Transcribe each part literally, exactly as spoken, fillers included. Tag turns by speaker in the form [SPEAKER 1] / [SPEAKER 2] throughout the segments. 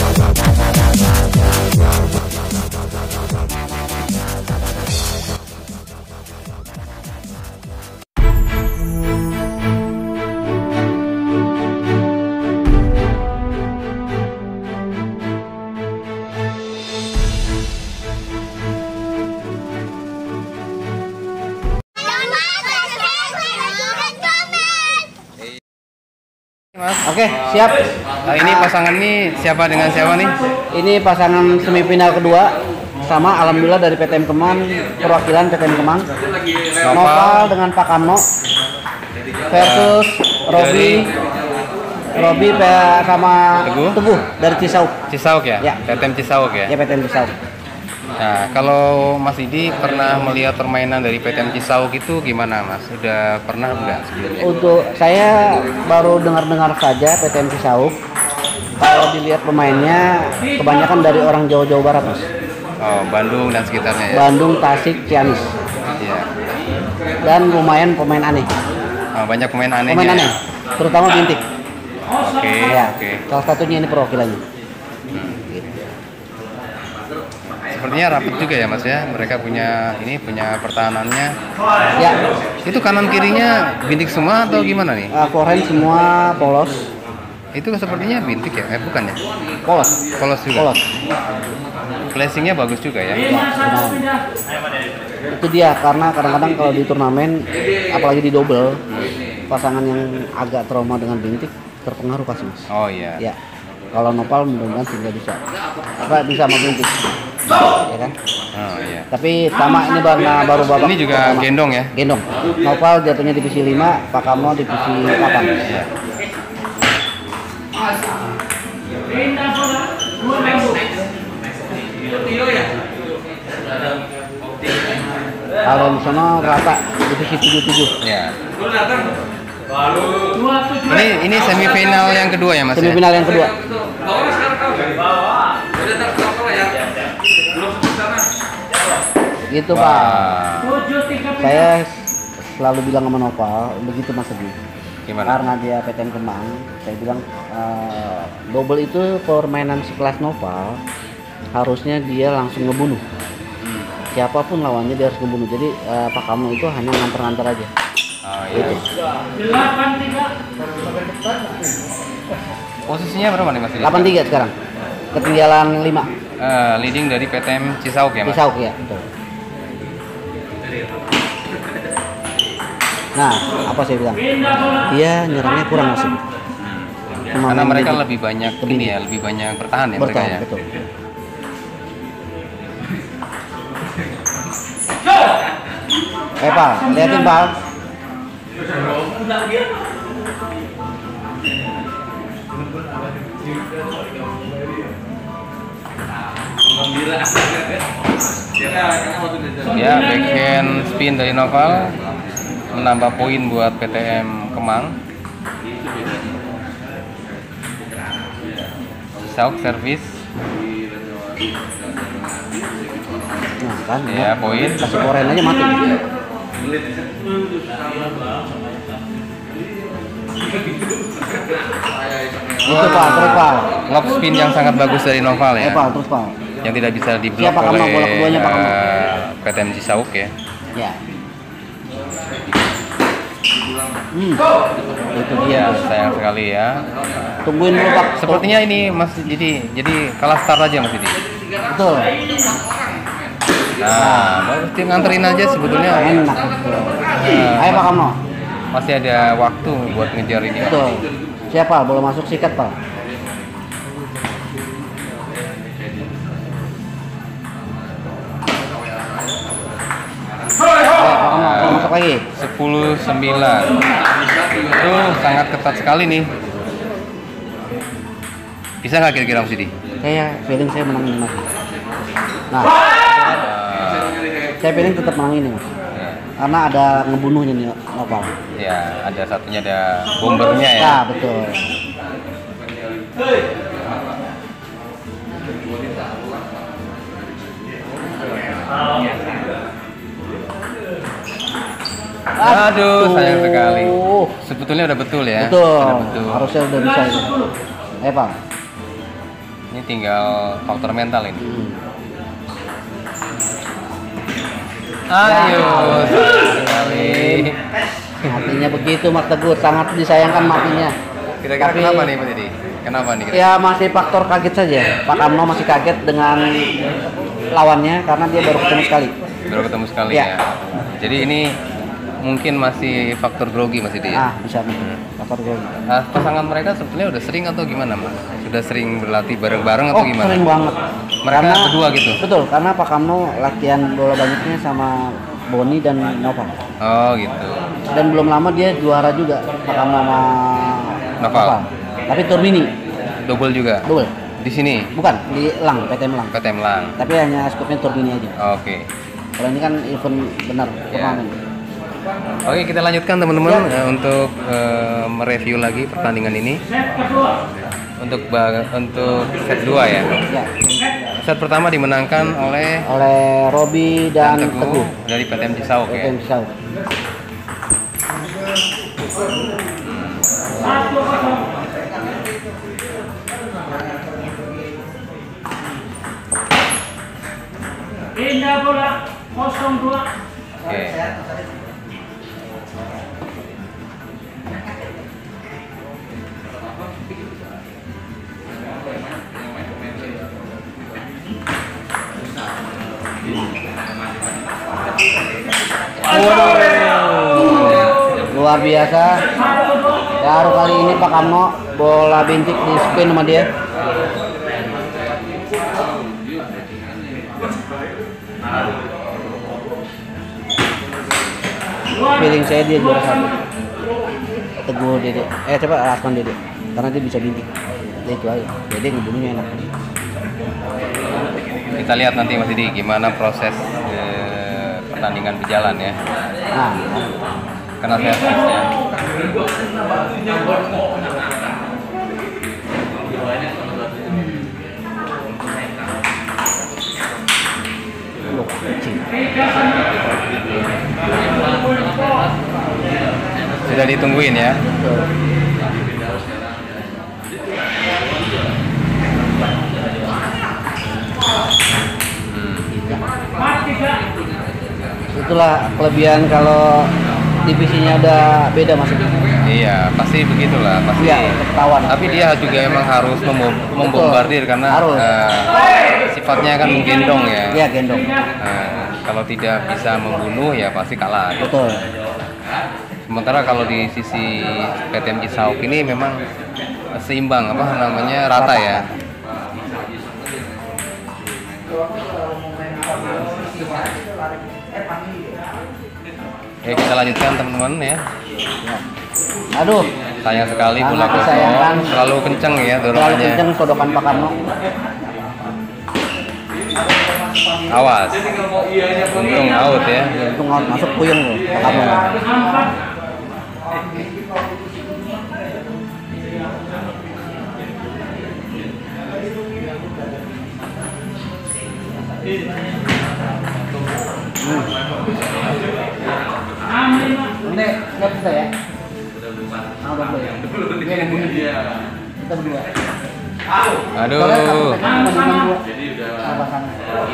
[SPEAKER 1] Mas.
[SPEAKER 2] Oke, siap.
[SPEAKER 1] Nah, ini pasangan ini siapa dengan siapa nih?
[SPEAKER 2] Ini pasangan semifinal kedua sama alhamdulillah dari P T M Kemang, perwakilan P T M Kemang. Nopal dengan Pak Kamno versus Robi Robi sama
[SPEAKER 1] Teguh,
[SPEAKER 2] Teguh dari Cisauk.
[SPEAKER 1] Cisauk ya?
[SPEAKER 2] Ya.
[SPEAKER 1] P T M Cisauk ya?
[SPEAKER 2] Ya, P T M Cisauk.
[SPEAKER 1] Nah, kalau Mas Didi pernah melihat permainan dari P T M Cisauk itu gimana, Mas? Sudah pernah enggak sebelumnya?
[SPEAKER 2] Untuk saya baru dengar-dengar saja P T M Cisauk. Kalau dilihat pemainnya kebanyakan dari orang Jawa-Jawa Barat, Mas.
[SPEAKER 1] Oh, Bandung dan sekitarnya ya?
[SPEAKER 2] Bandung, Tasik, Ciamis.
[SPEAKER 1] Iya.
[SPEAKER 2] Dan lumayan pemain aneh.
[SPEAKER 1] Oh, banyak pemain anehnya.
[SPEAKER 2] Pemain aneh, terutama Bintik.
[SPEAKER 1] Oke,
[SPEAKER 2] Ya,
[SPEAKER 1] oke.
[SPEAKER 2] salah satunya ini perwakilannya.
[SPEAKER 1] Hmm. Sepertinya rapid juga ya, Mas ya. Mereka punya ini punya pertahanannya.
[SPEAKER 2] Ya,
[SPEAKER 1] Itu kanan kirinya Bintik semua atau gimana nih?
[SPEAKER 2] uh, forehand semua polos.
[SPEAKER 1] Itu sepertinya Bintik ya? Eh, bukan ya?
[SPEAKER 2] Polos.
[SPEAKER 1] Polos juga.
[SPEAKER 2] Polos.
[SPEAKER 1] Flashingnya bagus juga ya.
[SPEAKER 2] Ya, benar. Itu dia, karena kadang-kadang kalau di turnamen, apalagi di double, pasangan yang agak trauma dengan Bintik terpengaruh pasti, Mas.
[SPEAKER 1] Oh iya.
[SPEAKER 2] Ya, kalau Nopal mudah-mudahan sehingga bisa apa bisa sama Bintik, ya kan?
[SPEAKER 1] Oh iya.
[SPEAKER 2] Tapi sama ini baru baru babak
[SPEAKER 1] Ini juga
[SPEAKER 2] pertama.
[SPEAKER 1] gendong ya?
[SPEAKER 2] Gendong. Nopal jatuhnya divisi lima, Pak Kamno divisi delapan.
[SPEAKER 1] Iya.
[SPEAKER 2] Kalau di sana rata divisi tujuh tujuh.
[SPEAKER 1] Ya. Ini ini semifinal yang kedua ya, Mas?
[SPEAKER 2] Semifinal yang kedua. Gitu,
[SPEAKER 1] Ya?
[SPEAKER 2] Pak.
[SPEAKER 1] Wah.
[SPEAKER 2] Saya selalu bilang sama Nopal begitu, Mas Edi.
[SPEAKER 1] Gimana?
[SPEAKER 2] Karena dia P T M Kemang, saya bilang uh, double itu permainan sekelas Nopal harusnya dia langsung ngebunuh.
[SPEAKER 1] Hmm.
[SPEAKER 2] Siapapun lawannya dia harus ngebunuh. Jadi uh, Pak Kamno itu hanya nganter-nganter aja.
[SPEAKER 1] Oh iya. Posisinya berapa nih, Mas?
[SPEAKER 2] delapan tiga sekarang. Ketinggalan lima.
[SPEAKER 1] Uh, leading dari P T M Cisauk ya, Mas?
[SPEAKER 2] Cisauk ya, betul. Nah, apa saya bilang? Dia nyerangnya kurang masuk. Cuma
[SPEAKER 1] Karena
[SPEAKER 2] main
[SPEAKER 1] mereka
[SPEAKER 2] Bintik.
[SPEAKER 1] lebih banyak
[SPEAKER 2] Lebih.
[SPEAKER 1] ini ya, lebih banyak bertahan ya mereka
[SPEAKER 2] Bertahan,
[SPEAKER 1] ya.
[SPEAKER 2] betul. Eh, Pak, liatin, Pak.
[SPEAKER 1] Ya, backhand spin dari Nopal menambah poin buat P T M Kemang. Cisauk servis.
[SPEAKER 2] Nah, kan.
[SPEAKER 1] Ya, poin.
[SPEAKER 2] Kasih koren aja mati. Itu, Pak, terus, Pak.
[SPEAKER 1] Lob spin yang sangat bagus dari Nopal
[SPEAKER 2] Eh,
[SPEAKER 1] ya.
[SPEAKER 2] Pak, terus, Pak.
[SPEAKER 1] Yang tidak bisa diblok
[SPEAKER 2] Siapa Kamno?
[SPEAKER 1] oleh
[SPEAKER 2] Bola keduanya Pak Kamno.
[SPEAKER 1] eh, P T M Cisauk ya.
[SPEAKER 2] Ya. Hmm. Itu dia.
[SPEAKER 1] Ya, sayang sekali ya.
[SPEAKER 2] Tungguin dulu, Pak.
[SPEAKER 1] Sepertinya ini Mas jadi jadi kalah start aja Mas Didi.
[SPEAKER 2] Betul.
[SPEAKER 1] Nah, bagus dia nganterin aja sebetulnya.
[SPEAKER 2] Enak. Betul.
[SPEAKER 1] Nah,
[SPEAKER 2] Ayo, Pak Kamno.
[SPEAKER 1] masih ada waktu buat ngejar ini.
[SPEAKER 2] Betul. Siapa? Boleh masuk sikat, Pak. Ayo, Pak Kamno,
[SPEAKER 1] Nah,
[SPEAKER 2] masuk lagi.
[SPEAKER 1] sepuluh sembilan. Itu sangat ketat sekali nih. Bisa nggak kira-kira Mas Didi?
[SPEAKER 2] Saya feeling saya menang ini, Mas. Nah,
[SPEAKER 1] Uh,
[SPEAKER 2] saya feeling tetap menang ini, Mas.
[SPEAKER 1] ya,
[SPEAKER 2] Karena ada ngebunuhnya nih, Nopal.
[SPEAKER 1] ya, ada satunya ada bombernya ya.
[SPEAKER 2] Nah, betul.
[SPEAKER 1] Aduh, sayang sekali. Sebetulnya udah betul ya.
[SPEAKER 2] Betul.
[SPEAKER 1] Udah betul.
[SPEAKER 2] Harusnya udah bisa itu. Eh, Pak.
[SPEAKER 1] Ini tinggal faktor mental ini.
[SPEAKER 2] Hmm.
[SPEAKER 1] Ayo, sekali.
[SPEAKER 2] Matinya begitu Mas Teguh, sangat disayangkan matinya.
[SPEAKER 1] Kira-kira
[SPEAKER 2] Tapi-
[SPEAKER 1] kenapa nih Pak Didi? Kenapa nih?
[SPEAKER 2] Ya masih faktor kaget saja. Pak Kamno masih kaget dengan lawannya karena dia baru ketemu sekali.
[SPEAKER 1] Baru ketemu sekali
[SPEAKER 2] Ya.
[SPEAKER 1] ya. Jadi ini mungkin masih faktor grogi Mas Didi ya?
[SPEAKER 2] Ah, bisa faktor gol.
[SPEAKER 1] Nah, pasangan mereka sebetulnya udah sering atau gimana Mas? Sudah sering berlatih bareng-bareng atau
[SPEAKER 2] Oh,
[SPEAKER 1] gimana?
[SPEAKER 2] sering banget.
[SPEAKER 1] Mereka berdua gitu?
[SPEAKER 2] Betul, karena Pak Kamno latihan bola banyaknya sama Boni dan Noval.
[SPEAKER 1] Oh gitu.
[SPEAKER 2] Dan belum lama dia juara juga Pak Kamno sama
[SPEAKER 1] Noval.
[SPEAKER 2] Tapi tur mini,
[SPEAKER 1] Double juga?
[SPEAKER 2] double.
[SPEAKER 1] Di sini?
[SPEAKER 2] Bukan, di Lang, P T M Lang.
[SPEAKER 1] P T M Lang.
[SPEAKER 2] Tapi hanya skupnya tur mini aja.
[SPEAKER 1] Oke.
[SPEAKER 2] Kalau ini kan event benar,
[SPEAKER 1] Ya.
[SPEAKER 2] turnamen.
[SPEAKER 1] Oke, kita lanjutkan teman-teman eh, untuk eh, mereview lagi pertandingan ini. Untuk ba- untuk set dua ya.
[SPEAKER 2] Ya.
[SPEAKER 1] Set pertama dimenangkan oleh
[SPEAKER 2] Oleh Robi dan Teguh.
[SPEAKER 1] dari P T M Cisauk
[SPEAKER 2] P T
[SPEAKER 1] ya.
[SPEAKER 2] M Cisauk.
[SPEAKER 3] Indah bola kosong dua.
[SPEAKER 1] Oke.
[SPEAKER 2] Luar biasa. Baru kali ini Pak Kamno bola bintik di spin sama dia. Feeling saya dia juara satu. Teguh Dede. Eh coba Asman Dede. Karena dia bisa bintik. Ya itu aja. Dede ngebunuhnya enak.
[SPEAKER 1] Kita lihat nanti Mas Didi gimana proses eh, pertandingan berjalan ya.
[SPEAKER 2] Nah,
[SPEAKER 1] Karena saya tes ya.
[SPEAKER 2] loh, kecil.
[SPEAKER 1] Sudah ditungguin ya.
[SPEAKER 2] Tuh. Itulah kelebihan kalau divisinya udah beda maksudnya.
[SPEAKER 1] Iya, pasti begitulah, pasti.
[SPEAKER 2] Iya, ketahuan.
[SPEAKER 1] Tapi dia juga emang harus membom- membombardir karena
[SPEAKER 2] Harus.
[SPEAKER 1] eh, sifatnya kan menggendong ya.
[SPEAKER 2] Iya, gendong.
[SPEAKER 1] Eh, kalau tidak bisa membunuh ya pasti kalah.
[SPEAKER 2] Betul.
[SPEAKER 1] Sementara kalau di sisi P T M Cisauk ini memang seimbang apa namanya rata
[SPEAKER 2] Rata.
[SPEAKER 1] ya. Oke, kita lanjutkan teman-teman ya.
[SPEAKER 2] Aduh,
[SPEAKER 1] Sayang sekali bola
[SPEAKER 2] Sangat disayangkan.
[SPEAKER 1] kosong, terlalu kenceng ya
[SPEAKER 2] terlalu
[SPEAKER 1] dorongannya.
[SPEAKER 2] kenceng sodokan Pak Karno.
[SPEAKER 1] Awas. Untung out ya.
[SPEAKER 2] Itu nggak masuk puyeng loh Pak Karno. Ini nggak bisa ya? Ah, udah ya. Dia yang bunyi. Kita berdua.
[SPEAKER 1] Aduh.
[SPEAKER 2] Soalnya satu tekan membandingkan dua. Apa sana?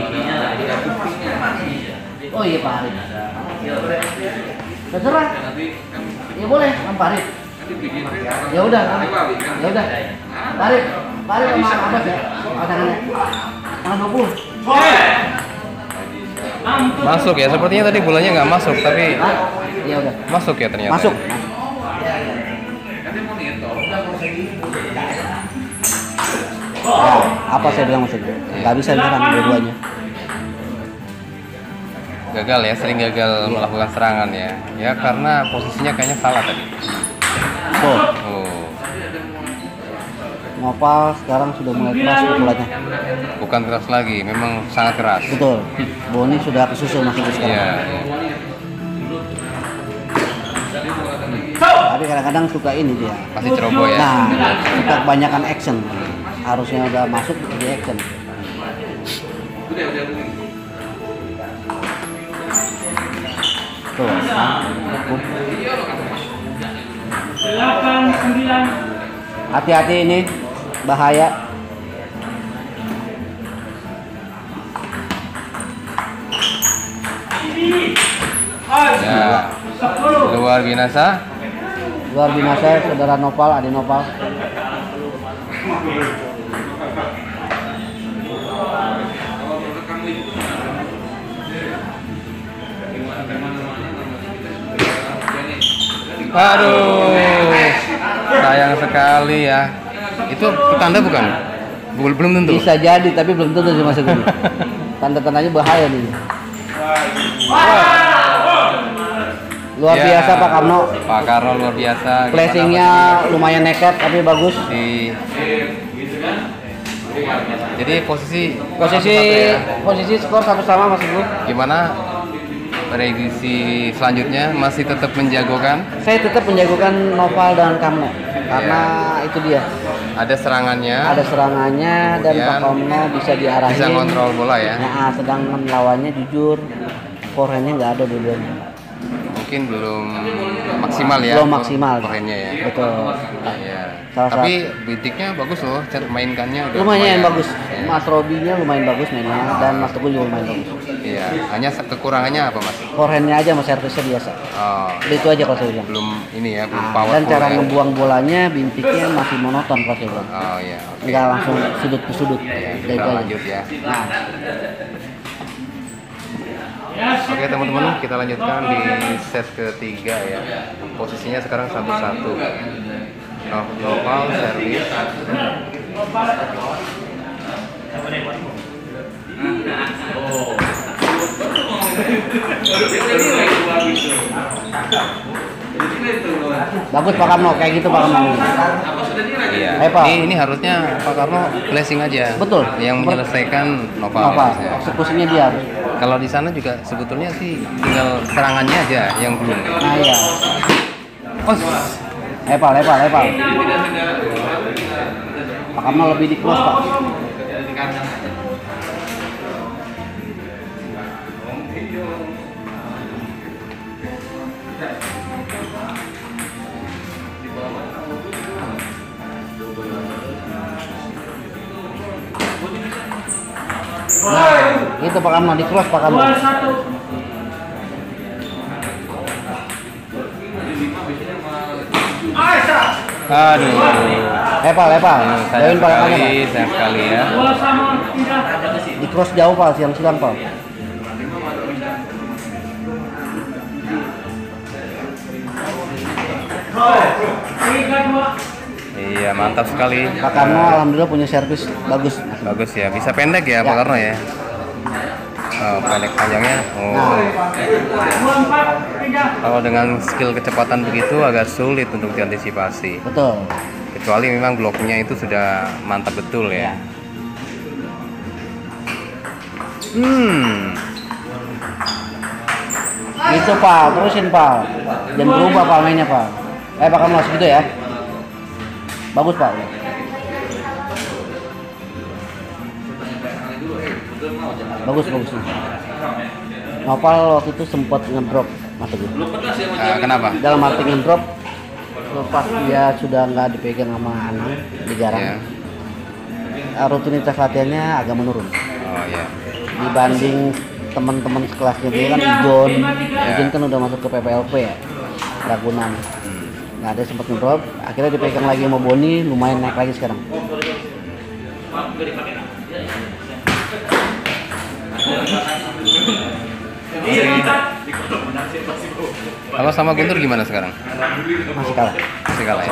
[SPEAKER 2] Oh iya Pak Arif. Terserah. Ya boleh, Pak Arif. Ya udah, ya udah. Pak Arif, Pak Arif sama Abbas ya, pasangannya. Tanggal dua puluh.
[SPEAKER 1] Masuk ya, sepertinya tadi bolanya nggak masuk, tapi
[SPEAKER 2] Hah? Ya udah.
[SPEAKER 1] masuk ya ternyata.
[SPEAKER 2] Masuk. Ya, apa saya bilang maksudnya? Gak bisa nyerang dua-duanya.
[SPEAKER 1] Gagal ya, sering gagal melakukan serangan ya. Ya karena posisinya kayaknya salah tadi.
[SPEAKER 2] Tuh,
[SPEAKER 1] Oh,
[SPEAKER 2] Nopal sekarang sudah mulai keras pukulannya.
[SPEAKER 1] bukan keras lagi, memang sangat keras.
[SPEAKER 2] Betul. Boni sudah kesusul maksudnya sekarang.
[SPEAKER 1] Iya, iya.
[SPEAKER 2] Tapi kadang-kadang suka ini dia.
[SPEAKER 1] Pasti ceroboh ya.
[SPEAKER 2] Nah, suka kebanyakan action. Harusnya udah masuk di action. Tuh.
[SPEAKER 3] Delapan sembilan.
[SPEAKER 2] Hati-hati ini bahaya.
[SPEAKER 1] Ya, luar biasa.
[SPEAKER 2] Luar biasa saudara Nopal, Adi Nopal.
[SPEAKER 1] Aduh, sayang sekali ya. Itu petanda bukan? Belum belum tentu.
[SPEAKER 2] Bisa jadi tapi belum tentu sih Mas Teguh. Tanda-tandanya bahaya nih. Luar
[SPEAKER 1] Ya,
[SPEAKER 2] biasa Pak Karno.
[SPEAKER 1] Pak Karno luar biasa. Gimana,
[SPEAKER 2] Flashingnya
[SPEAKER 1] Pak?
[SPEAKER 2] lumayan nekat tapi bagus.
[SPEAKER 1] Di Jadi posisi
[SPEAKER 2] Posisi
[SPEAKER 1] satu-satu ya.
[SPEAKER 2] posisi skor satu sama Mas Teguh.
[SPEAKER 1] Gimana prediksi selanjutnya, masih tetap menjagokan?
[SPEAKER 2] Saya tetap menjagokan Noval dan Karno karena itu dia.
[SPEAKER 1] Ada serangannya,
[SPEAKER 2] Ada serangannya dan
[SPEAKER 1] Kemudian
[SPEAKER 2] Pak Karno bisa diarahin.
[SPEAKER 1] bisa kontrol bola ya.
[SPEAKER 2] Nah, sedangkan lawannya jujur forehandnya nggak ada dua-duanya.
[SPEAKER 1] Mungkin belum maksimal ya.
[SPEAKER 2] Belum maksimal.
[SPEAKER 1] Forehandnya ya.
[SPEAKER 2] Betul.
[SPEAKER 1] Iya.
[SPEAKER 2] Salah
[SPEAKER 1] Tapi bitiknya bagus loh, cara mainkannya udah
[SPEAKER 2] Lumayan bagus.
[SPEAKER 1] Ya.
[SPEAKER 2] Mas Robinya lumayan bagus mainnya dan Mas Teguh juga lumayan bagus.
[SPEAKER 1] Iya. Hanya kekurangannya apa mas?
[SPEAKER 2] Forehandnya aja Mas servisnya biasa.
[SPEAKER 1] Oh,
[SPEAKER 2] Udah itu aja kalau saya bilang.
[SPEAKER 1] belum ini ya, belum
[SPEAKER 2] Nah,
[SPEAKER 1] powerful
[SPEAKER 2] dan cara
[SPEAKER 1] ya.
[SPEAKER 2] ngebuang bolanya bintiknya masih monoton kalau saya bilang.
[SPEAKER 1] Oh iya. Oke.
[SPEAKER 2] Nggak langsung sudut ke sudut.
[SPEAKER 1] Ya,
[SPEAKER 2] Udah
[SPEAKER 1] kita
[SPEAKER 2] itu aja.
[SPEAKER 1] lanjut ya.
[SPEAKER 2] Nah,
[SPEAKER 1] Oke teman-teman, kita lanjutkan di set ketiga ya. Posisinya sekarang satu-satu. Noval servis.
[SPEAKER 2] bagus Pak Karno kayak gitu Pak Karno.
[SPEAKER 1] Iya.
[SPEAKER 2] Eh, Pak.
[SPEAKER 1] Ini, ini harusnya Pak Karno blessing aja.
[SPEAKER 2] Betul.
[SPEAKER 1] Yang menyelesaikan Noval.
[SPEAKER 2] Apa?
[SPEAKER 1] harusnya.
[SPEAKER 2] Eksekusinya dia.
[SPEAKER 1] Kalau di sana juga sebetulnya sih tinggal serangannya aja yang belum.
[SPEAKER 2] Nah iya.
[SPEAKER 1] Oh,
[SPEAKER 2] Lepal, lepal, lepal. Pak Karno lebih di close Pak. Nah, itu Pak Karno di cross Pak Karno.
[SPEAKER 3] Dua satu.
[SPEAKER 1] aduh.
[SPEAKER 2] Lepal, lepal.
[SPEAKER 1] Sayang
[SPEAKER 2] Jauhin palakannya
[SPEAKER 1] sekali,
[SPEAKER 2] Pak.
[SPEAKER 1] sayang sekali ya.
[SPEAKER 3] Dua sama tidak.
[SPEAKER 2] Di cross jauh Pak, siang silang Pak.
[SPEAKER 3] Tiga dua.
[SPEAKER 1] Iya, mantap sekali.
[SPEAKER 2] Pak Karno alhamdulillah punya servis bagus.
[SPEAKER 1] Bagus ya, bisa pendek ya,
[SPEAKER 2] Ya.
[SPEAKER 1] Pak Karno ya. Oh, pendek panjangnya. Oh.
[SPEAKER 2] Nah,
[SPEAKER 3] Dua empat tidak.
[SPEAKER 1] Kalau dengan skill kecepatan begitu agak sulit untuk diantisipasi.
[SPEAKER 2] betul.
[SPEAKER 1] Kecuali memang bloknya itu sudah mantap betul ya. Hmm.
[SPEAKER 2] Gitu Pak, terusin Pak. Jangan berubah Pak mainnya Pak. Eh Pak Karno segitu ya. Bagus Pak. Bagus bagus. Noval waktu itu sempat ngedrop Mas Teguh.
[SPEAKER 1] Ah, kenapa?
[SPEAKER 2] Dalam arti ngedrop lepas dia sudah nggak dipegang sama Anang digarang.
[SPEAKER 1] Ya.
[SPEAKER 2] Eh, Rutinitas latihannya agak menurun
[SPEAKER 1] Oh ya.
[SPEAKER 2] dibanding teman-teman sekelasnya dia kan Ijon.
[SPEAKER 1] Ya.
[SPEAKER 2] Ijon kan udah masuk ke P P L P ya. Ragunan. Nggak ada sempat ngedrop. Akhirnya dipegang lagi sama Boni, lumayan naik lagi sekarang.
[SPEAKER 1] Kalau sama Guntur gimana sekarang?
[SPEAKER 2] Masih kalah.
[SPEAKER 1] Masih kalah ya?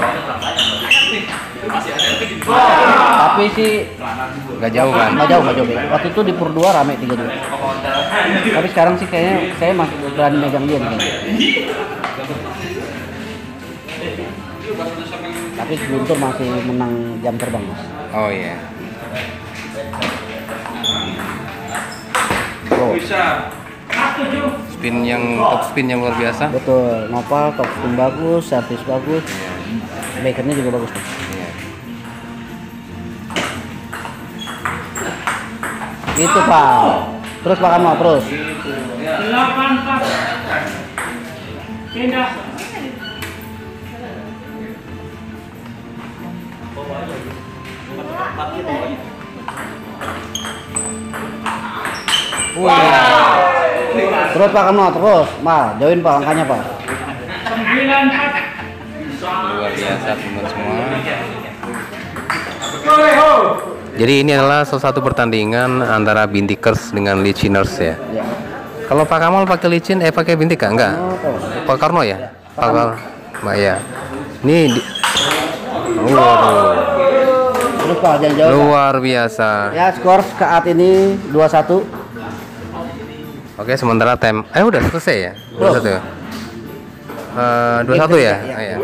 [SPEAKER 2] Tapi sih
[SPEAKER 1] Gak jauh kan?
[SPEAKER 2] nggak jauh nggak jauh. Waktu itu di Pur dua rame tiga dua. Tapi sekarang sih kayaknya saya masih berani megang dia nih kayaknya. Tapi Guntur masih menang jam terbang Mas.
[SPEAKER 1] Oh iya.
[SPEAKER 2] Oh,
[SPEAKER 1] Spin yang top spin yang luar biasa.
[SPEAKER 2] betul. Noval top spin bagus, servis bagus,
[SPEAKER 1] Iya.
[SPEAKER 2] backernya juga bagus Mas.
[SPEAKER 1] Iya.
[SPEAKER 2] Gitu Pak. Terus Pak Karno terus.
[SPEAKER 3] Delapan empat. Pindah.
[SPEAKER 1] Wah.
[SPEAKER 2] Terus Terus Pak Kamno, terus. Mal, jauhin Pak angkanya Pak.
[SPEAKER 3] Sembilan empat.
[SPEAKER 1] Luar biasa teman semua.
[SPEAKER 3] Sore ho.
[SPEAKER 1] Jadi ini adalah salah satu pertandingan antara Bintikers dengan Liciners ya.
[SPEAKER 2] Ya.
[SPEAKER 1] Kalau Pak Kamal pakai licin, eh pakai bintik enggak?
[SPEAKER 2] Oh, tuh.
[SPEAKER 1] Pak Karno ya? Pak Karno. Mbak ya. Ini di... Waduh,
[SPEAKER 2] Terus Pak, jangan jauh. Pak.
[SPEAKER 1] luar biasa.
[SPEAKER 2] Ya, skor saat ini dua satu.
[SPEAKER 1] Oke, sementara time eh udah selesai ya? dua satu ya? Eh, dua satu ya?
[SPEAKER 2] Iya.
[SPEAKER 1] Ah, ya.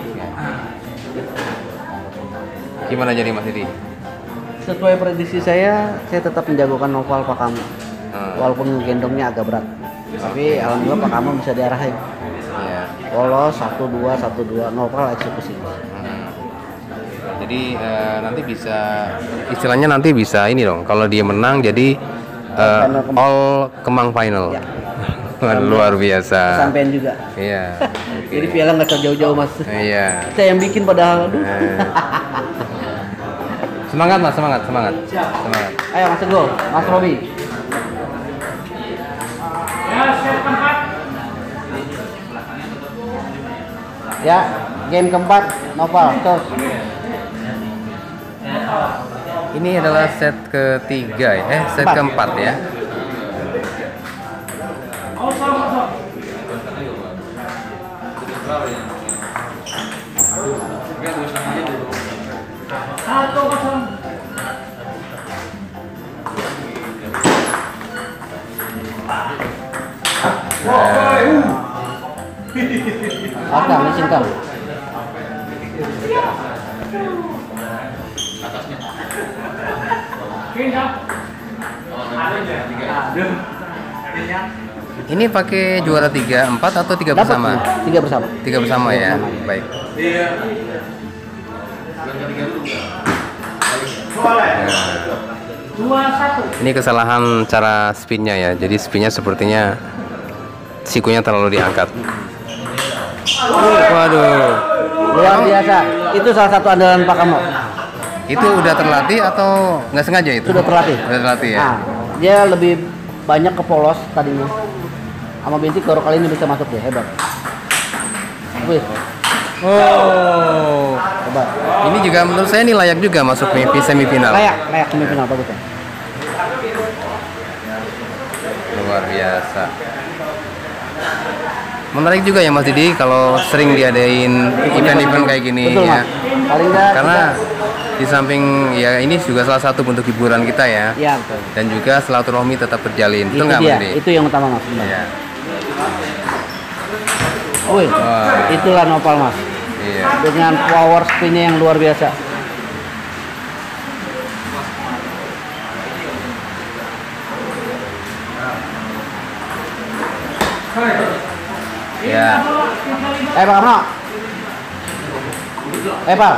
[SPEAKER 1] Gimana jadi Mas Didi?
[SPEAKER 2] Sesuai prediksi saya, saya tetap menjagokan Noval Pak Kamu.
[SPEAKER 1] Hmm.
[SPEAKER 2] Walaupun gendongnya agak berat. Tapi alhamdulillah Pak Kamu bisa diarahin.
[SPEAKER 1] Iya.
[SPEAKER 2] Lolos satu dua satu dua Noval eksekusi.
[SPEAKER 1] Hmm. Jadi eh, nanti bisa istilahnya nanti bisa ini dong. Kalau dia menang jadi eh,
[SPEAKER 2] Final Kemang.
[SPEAKER 1] all Kemang final.
[SPEAKER 2] Ya.
[SPEAKER 1] Luar biasa.
[SPEAKER 2] Sampean juga.
[SPEAKER 1] Iya.
[SPEAKER 2] Jadi piala nggak usah jauh-jauh Mas.
[SPEAKER 1] Iya.
[SPEAKER 2] Saya yang bikin padahal. Aduh.
[SPEAKER 1] Eh. Semangat Mas, semangat, semangat. Semangat.
[SPEAKER 2] Ayo Mas Teguh, Mas Robi.
[SPEAKER 3] Ya, set keempat.
[SPEAKER 2] Ya, game keempat Noval terus.
[SPEAKER 1] Ini adalah set ketiga ya. Eh, set
[SPEAKER 2] Empat.
[SPEAKER 1] keempat ya.
[SPEAKER 3] Kosong kosong. Satu kosong.
[SPEAKER 2] Akang, ini singkang.
[SPEAKER 3] Pindah.
[SPEAKER 1] Ini pakai juara tiga, empat atau tiga
[SPEAKER 2] Dapat
[SPEAKER 1] bersama?
[SPEAKER 2] nih, tiga bersama.
[SPEAKER 1] Tiga bersama ya. Baik.
[SPEAKER 3] Dua satu.
[SPEAKER 1] Ini kesalahan cara spinnya ya. Jadi spinnya sepertinya sikunya terlalu diangkat. Waduh.
[SPEAKER 2] Luar biasa. Itu salah satu andalan Pak Kamu.
[SPEAKER 1] Itu udah terlatih atau nggak sengaja itu?
[SPEAKER 2] Sudah terlatih.
[SPEAKER 1] Udah terlatih ya.
[SPEAKER 2] Nah, dia lebih banyak ke polos tadinya. Sama Bintik baru kali ini bisa masuk dia, hebat. Wih,
[SPEAKER 1] Oh.
[SPEAKER 2] hebat.
[SPEAKER 1] Ini juga menurut saya ini layak juga masuk semi- semifinal.
[SPEAKER 2] Layak, layak semifinal bagus ya.
[SPEAKER 1] Luar biasa. Menarik juga ya Mas Didi kalau sering diadain event-event kayak gini
[SPEAKER 2] Betul,
[SPEAKER 1] ya.
[SPEAKER 2] Mas. Paling enggak
[SPEAKER 1] Karena di samping ya ini juga salah satu bentuk hiburan kita ya.
[SPEAKER 2] kita- ya, betul.
[SPEAKER 1] Dan juga silaturahmi tetap terjalin. Betul
[SPEAKER 2] Itu
[SPEAKER 1] nggak Mas
[SPEAKER 2] dia,
[SPEAKER 1] Didi?
[SPEAKER 2] itu yang utama Mas. benar.
[SPEAKER 1] Iya.
[SPEAKER 2] Wih,
[SPEAKER 1] Wah.
[SPEAKER 2] itulah Noval Mas.
[SPEAKER 1] Iya.
[SPEAKER 2] Dengan power spinnya yang luar biasa.
[SPEAKER 1] Ya.
[SPEAKER 2] Eh Pak Kamno. Eh Pak,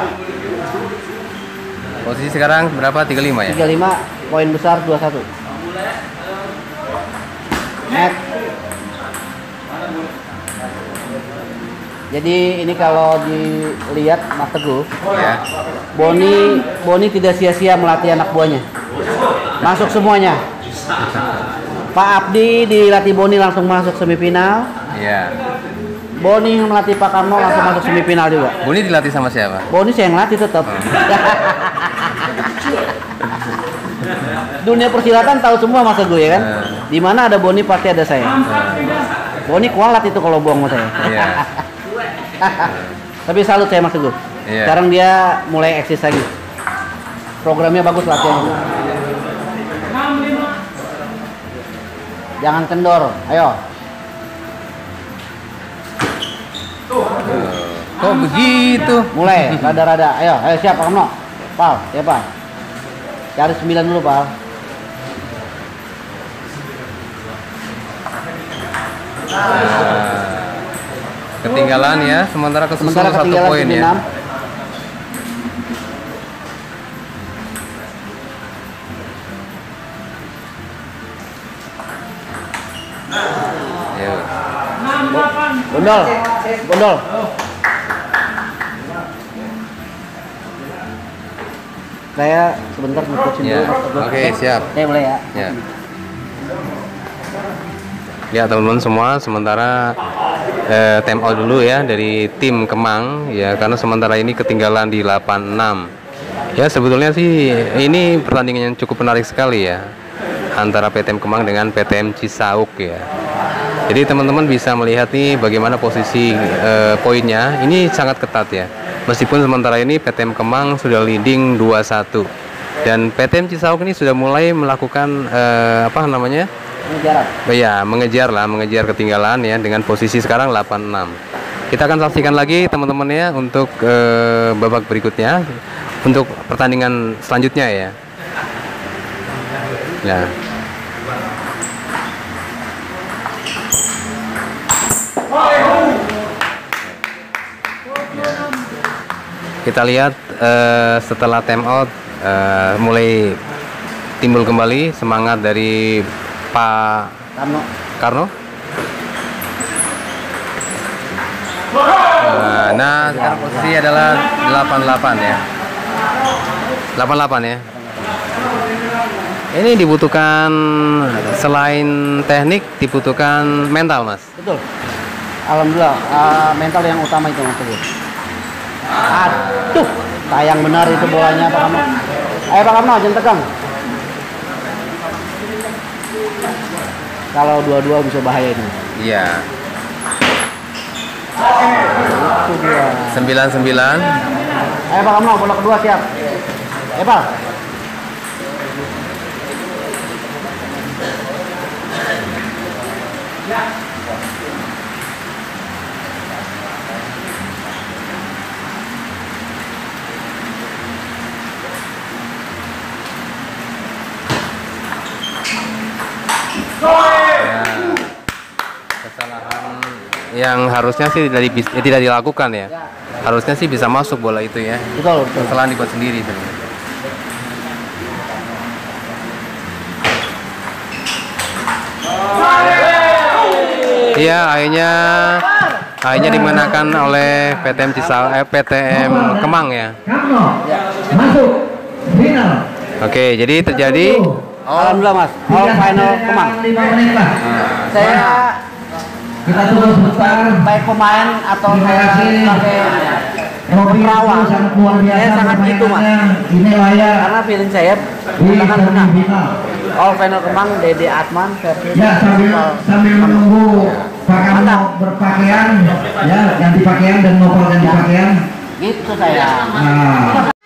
[SPEAKER 1] Posisi sekarang berapa? tiga puluh lima ya?
[SPEAKER 2] tiga puluh lima poin besar dua satu. Net. Jadi ini kalau dilihat Mas Teguh,
[SPEAKER 1] Ya.
[SPEAKER 2] Boni Boni tidak sia-sia melatih anak buahnya. Masuk semuanya. Pak Abdi dilatih Boni langsung masuk semifinal.
[SPEAKER 1] Iya.
[SPEAKER 2] Boni yang melatih Pak Kamno langsung masuk semifinal juga.
[SPEAKER 1] Buni dilatih sama siapa?
[SPEAKER 2] Boni saya yang latih tetap. Dunia persilatan tahu semua Mas Teguh ya kan? Di mana ada Boni pasti ada saya. Boni kualat itu kalau bohong sama saya.
[SPEAKER 1] Iya.
[SPEAKER 2] Tapi salut saya Mas Teguh.
[SPEAKER 1] Iya.
[SPEAKER 2] Sekarang dia mulai eksis lagi. Programnya bagus latihannya.
[SPEAKER 3] Enam lima.
[SPEAKER 2] Jangan kendor. Ayo.
[SPEAKER 1] Kok begitu?
[SPEAKER 2] Mulai rada-rada. Ayo, ayo siap Pak Kamno. Pal, ya Pak. Cari sembilan dulu, Pal.
[SPEAKER 1] Nah, ketinggalan ya, sementara kesusul
[SPEAKER 2] Sementara
[SPEAKER 1] satu
[SPEAKER 2] ketinggalan
[SPEAKER 1] poin ya.
[SPEAKER 2] enam.
[SPEAKER 1] Ya.
[SPEAKER 3] Enam delapan.
[SPEAKER 2] Bondol. Bondol. Saya sebentar ngikutin
[SPEAKER 1] Ya,
[SPEAKER 2] dulu Mas Teguh.
[SPEAKER 1] oke, siap.
[SPEAKER 2] Saya mulai ya.
[SPEAKER 1] Ya. Ya teman-teman semua, sementara eh, time out dulu ya dari tim Kemang ya, karena sementara ini ketinggalan di delapan enam. Ya sebetulnya sih ini pertandingan yang cukup menarik sekali ya antara P T M Kemang dengan P T M Cisauk ya. Jadi teman-teman bisa melihat nih bagaimana posisi eh, poinnya. Ini sangat ketat ya. Meskipun sementara ini P T M Kemang sudah leading dua satu dan P T M Cisauk ini sudah mulai melakukan eh, apa namanya?
[SPEAKER 2] Mengejar.
[SPEAKER 1] Ya, mengejar lah, mengejar ketinggalan ya dengan posisi sekarang delapan enam. Kita akan saksikan lagi teman-teman ya untuk eh, babak berikutnya, untuk pertandingan selanjutnya ya. Ya. Kita lihat eh, setelah time out eh, mulai timbul kembali semangat dari Pak
[SPEAKER 2] Karno.
[SPEAKER 1] Karno. Nah, sekarang posisi adalah delapan delapan ya. delapan delapan ya. Ini dibutuhkan selain teknik, dibutuhkan mental, Mas.
[SPEAKER 2] Betul. Alhamdulillah, uh, mental yang utama itu Mas Teguh. Aduh, sayang benar itu bolanya Pak Kamno. Ayo Pak Kamno, jangan tegang. Kalau dua-dua bisa bahaya ini.
[SPEAKER 1] Iya.
[SPEAKER 2] Itu dia.
[SPEAKER 1] sembilan sembilan.
[SPEAKER 2] Ayo Pak Kamno, bola kedua siap. Eh Pak.
[SPEAKER 1] Ya, kesalahan yang harusnya sih tidak, di, eh, tidak dilakukan ya. Harusnya sih bisa masuk bola itu ya.
[SPEAKER 2] Betul, betul.
[SPEAKER 1] Kesalahan dibuat sendiri sebenarnya. Iya, akhirnya akhirnya dimenangkan oleh P T M Cisauk, eh, P T M Kemang ya.
[SPEAKER 3] Kamno masuk final.
[SPEAKER 1] Oke, jadi terjadi
[SPEAKER 2] Alhamdulillah Mas, all final Kemang.
[SPEAKER 3] lima menit Pak.
[SPEAKER 2] Saya
[SPEAKER 3] Kita tunggu sebentar.
[SPEAKER 2] baik pemain atau
[SPEAKER 3] Terima
[SPEAKER 2] saya
[SPEAKER 3] kasih.
[SPEAKER 2] sebagai
[SPEAKER 3] Robi
[SPEAKER 2] perawat,
[SPEAKER 3] itu sangat luar biasa.
[SPEAKER 2] saya sangat gitu Mas.
[SPEAKER 3] permainannya. Ini layak
[SPEAKER 2] Karena feeling saya
[SPEAKER 3] di
[SPEAKER 2] memenangkan menang.
[SPEAKER 3] semifinal.
[SPEAKER 2] All final Kemang, Dede Atman versus
[SPEAKER 3] Ya sambil
[SPEAKER 2] All
[SPEAKER 3] sambil
[SPEAKER 2] Kemang.
[SPEAKER 3] menunggu Pak Kamno
[SPEAKER 2] Mantap.
[SPEAKER 3] berpakaian, ya ganti pakaian dan nopal ganti pakaian.
[SPEAKER 2] Gitu saya.
[SPEAKER 3] Nah.